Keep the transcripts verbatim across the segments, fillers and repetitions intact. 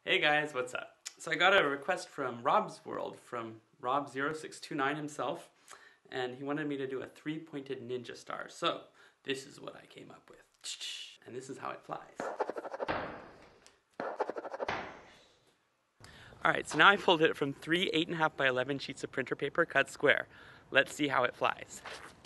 Hey guys, what's up? So I got a request from Rob's World, from Rob zero six two nine himself, and he wanted me to do a three-pointed ninja star. So this is what I came up with, and this is how it flies. Alright, so now I folded it from three eight and a half by eleven sheets of printer paper cut square. Let's see how it flies.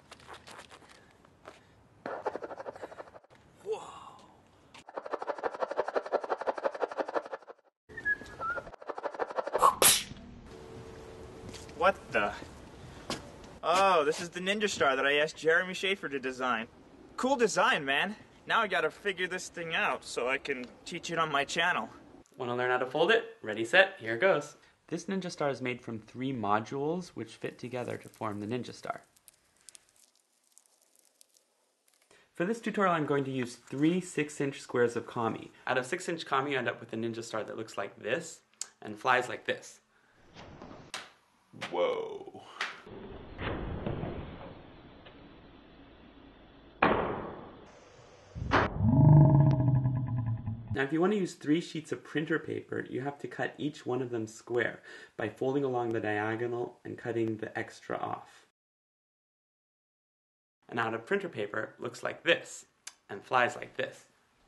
What the? Oh, this is the ninja star that I asked Jeremy Shafer to design. Cool design, man. Now I gotta figure this thing out so I can teach it on my channel. Want to learn how to fold it? Ready, set, here goes. This ninja star is made from three modules which fit together to form the ninja star. For this tutorial I'm going to use three six inch squares of kami. Out of six inch kami you end up with a ninja star that looks like this and flies like this. Whoa. Now if you want to use three sheets of printer paper, you have to cut each one of them square by folding along the diagonal and cutting the extra off. And out of printer paper looks like this and flies like this.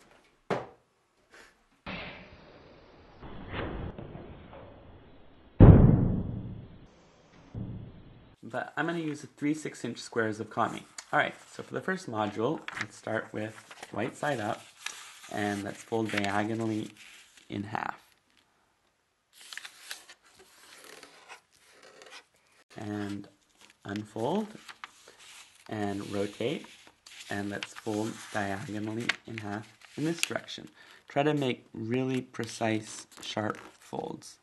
But I'm going to use three six inch squares of kami. Alright, so for the first module, let's start with right side up, and let's fold diagonally in half. And unfold, and rotate, and let's fold diagonally in half in this direction. Try to make really precise, sharp folds.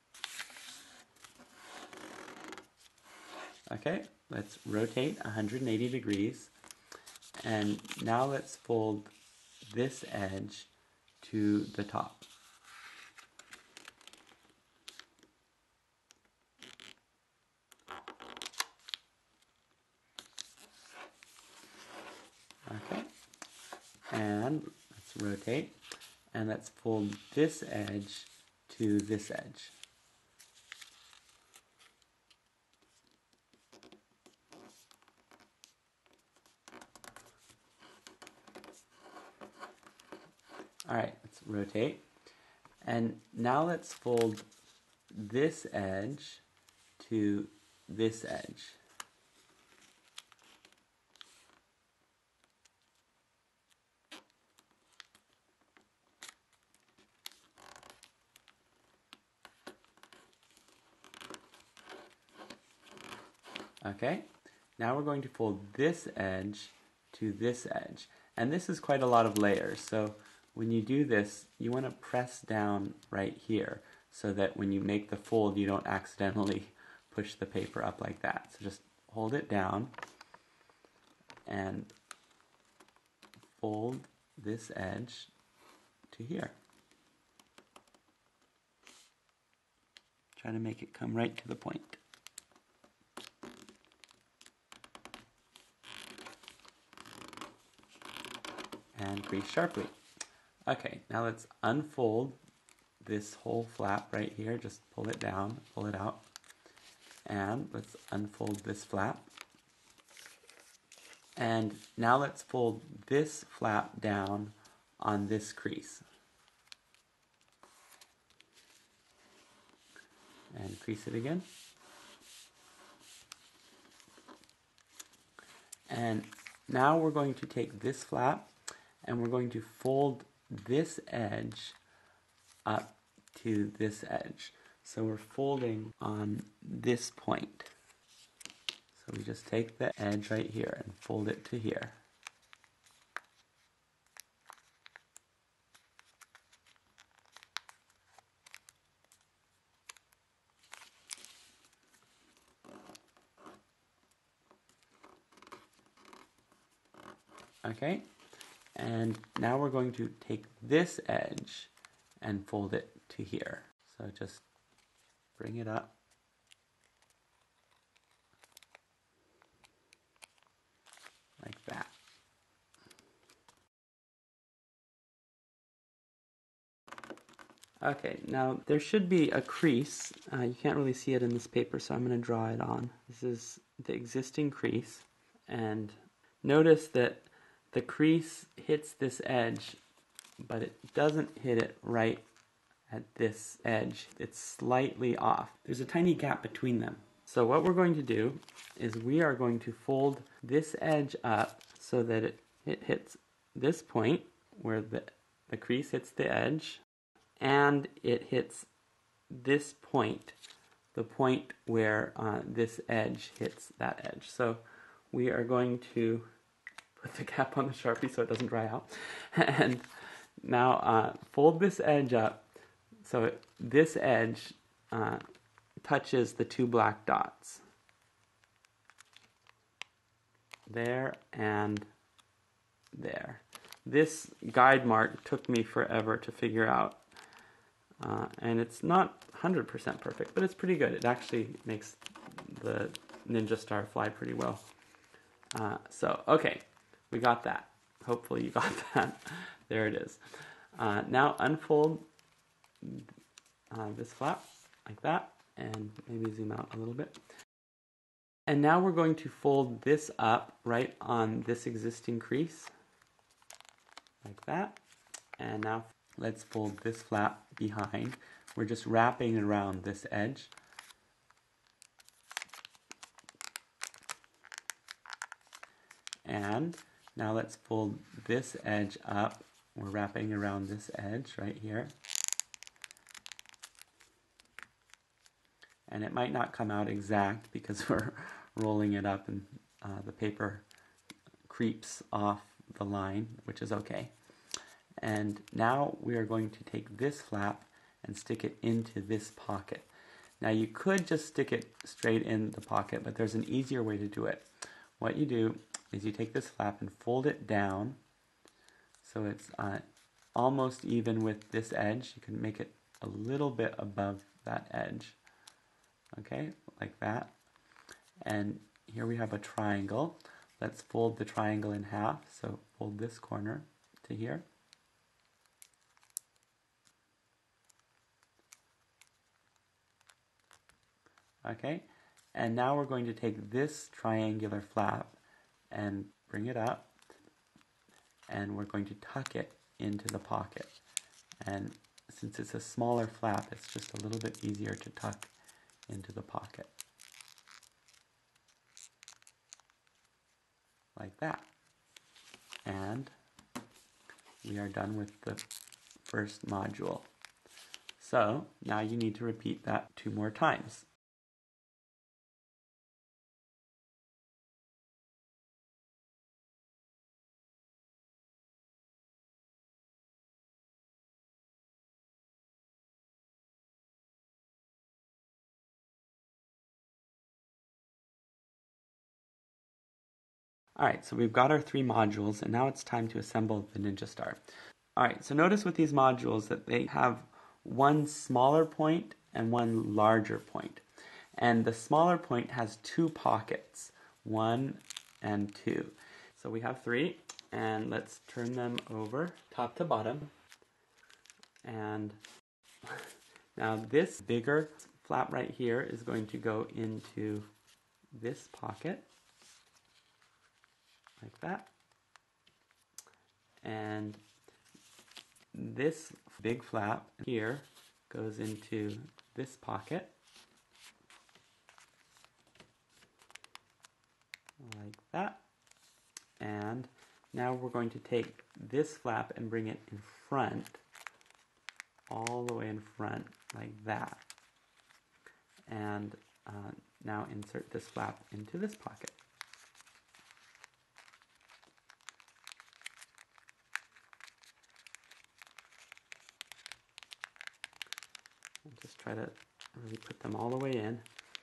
Okay, let's rotate one hundred eighty degrees, and now let's fold this edge to the top. Okay, and let's rotate, and let's fold this edge to this edge. Alright, let's rotate. And now let's fold this edge to this edge. Okay, now we're going to fold this edge to this edge. And this is quite a lot of layers, so when you do this, you want to press down right here so that when you make the fold, you don't accidentally push the paper up like that. So just hold it down and fold this edge to here. Try to make it come right to the point. And crease sharply. Okay, now let's unfold this whole flap right here. Just pull it down, pull it out. And let's unfold this flap. And now let's fold this flap down on this crease. And crease it again. And now we're going to take this flap and we're going to fold this edge up to this edge. So we're folding on this point. So we just take the edge right here and fold it to here. Okay, and now we're going to take this edge and fold it to here. So just bring it up. Like that. Okay, now there should be a crease. Uh, you can't really see it in this paper, so I'm going to draw it on. This is the existing crease, and notice that the crease hits this edge, but it doesn't hit it right at this edge. It's slightly off. There's a tiny gap between them. So what we're going to do is we are going to fold this edge up so that it, it hits this point where the, the crease hits the edge, and it hits this point, the point where uh, this edge hits that edge. So we are going to put the cap on the Sharpie so it doesn't dry out. And now uh, fold this edge up so it, this edge uh, touches the two black dots. There and there. This guide mark took me forever to figure out. Uh, and it's not one hundred percent perfect, but it's pretty good. It actually makes the Ninja Star fly pretty well. Uh, so, okay, we got that. Hopefully you got that. There it is. Uh, now unfold uh, this flap like that, and maybe zoom out a little bit. And now we're going to fold this up right on this existing crease, like that. And now let's fold this flap behind. We're just wrapping around this edge. And now let's fold this edge up. We're wrapping around this edge right here. And it might not come out exact because we're rolling it up and uh, the paper creeps off the line, which is okay. And now we are going to take this flap and stick it into this pocket. Now you could just stick it straight in the pocket, but there's an easier way to do it. What you do is you take this flap and fold it down so it's uh, almost even with this edge. You can make it a little bit above that edge. Okay, like that. And here we have a triangle. Let's fold the triangle in half. So fold this corner to here. Okay, and now we're going to take this triangular flap and bring it up, and we're going to tuck it into the pocket. And since it's a smaller flap, it's just a little bit easier to tuck into the pocket. Like that. And we are done with the first module. So now you need to repeat that two more times. Alright, so we've got our three modules, and now it's time to assemble the Ninja Star. Alright, so notice with these modules that they have one smaller point and one larger point. And the smaller point has two pockets, one and two. So we have three, and let's turn them over top to bottom. And now this bigger flap right here is going to go into this pocket. Like that. And this big flap here goes into this pocket. Like that. And now we're going to take this flap and bring it in front, all the way in front, like that. And uh, now insert this flap into this pocket. Just try to really put them all the way in.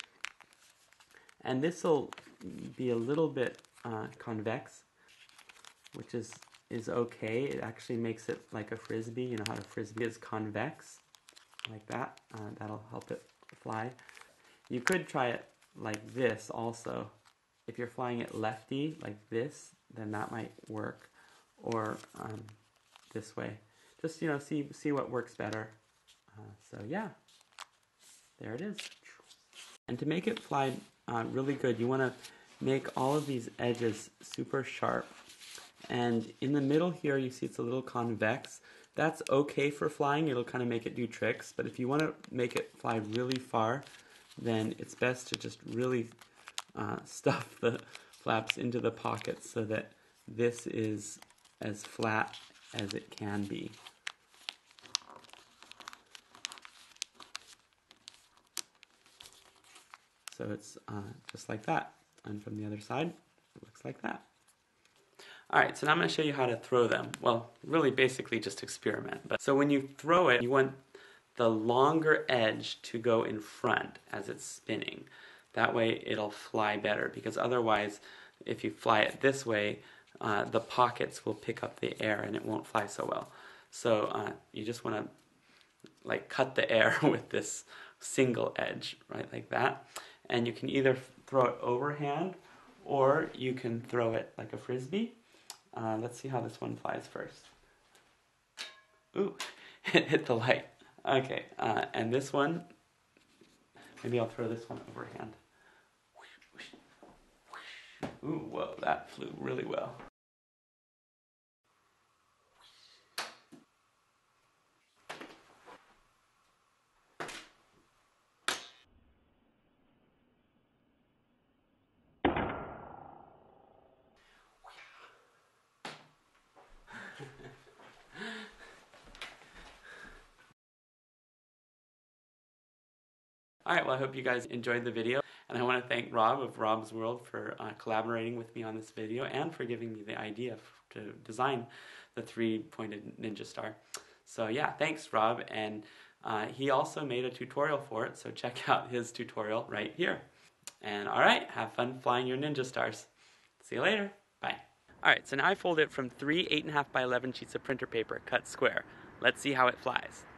And this will be a little bit uh, convex, which is, is okay. It actually makes it like a frisbee. You know how a frisbee is convex, like that. Uh, that'll help it fly. You could try it like this also. If you're flying it lefty, like this, then that might work. Or um, this way. Just, you know, see, see what works better. Uh, so yeah, there it is. And to make it fly uh, really good, you want to make all of these edges super sharp. And in the middle here, you see it's a little convex. That's okay for flying. It'll kind of make it do tricks. But if you want to make it fly really far, then it's best to just really uh, stuff the flaps into the pockets so that this is as flat as it can be. So it's uh, just like that. And from the other side, it looks like that. Alright, so now I'm going to show you how to throw them. Well, really basically just experiment. But so when you throw it, you want the longer edge to go in front as it's spinning. That way it'll fly better, because otherwise if you fly it this way, uh, the pockets will pick up the air and it won't fly so well. So uh, you just want to like cut the air with this single edge, right, like that. And you can either throw it overhand or you can throw it like a frisbee. Uh, let's see how this one flies first. Ooh, it hit the light. Okay, uh, and this one, maybe I'll throw this one overhand. Ooh, whoa, that flew really well. Alright, well I hope you guys enjoyed the video, and I want to thank Rob of Rob's World for uh, collaborating with me on this video and for giving me the idea to design the three-pointed ninja star. So yeah, thanks Rob, and uh, he also made a tutorial for it, so check out his tutorial right here. And alright, have fun flying your ninja stars. See you later, bye. Alright, so now I folded it from three eight and a half by eleven sheets of printer paper cut square. Let's see how it flies.